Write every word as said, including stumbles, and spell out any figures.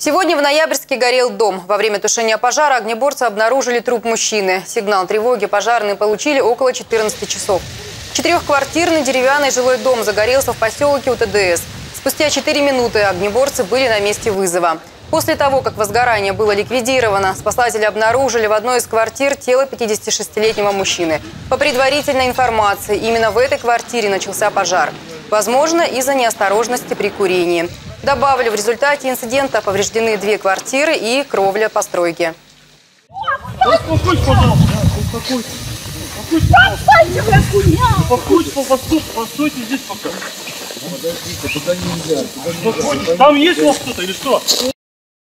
Сегодня в Ноябрьске горел дом. Во время тушения пожара огнеборцы обнаружили труп мужчины. Сигнал тревоги пожарные получили около четырнадцати часов. Четырехквартирный деревянный жилой дом загорелся в поселке УТДС. Спустя четыре минуты огнеборцы были на месте вызова. После того, как возгорание было ликвидировано, спасатели обнаружили в одной из квартир тело пятидесятишестилетнего мужчины. По предварительной информации, именно в этой квартире начался пожар. Возможно, из-за неосторожности при курении. Добавлю, в результате инцидента повреждены две квартиры и кровля постройки. Успокойся, пожалуйста. Успокойся. Успокойся, пожалуйста. Постойте здесь пока. Подождите, туда нельзя. Там есть у вас кто-то или что?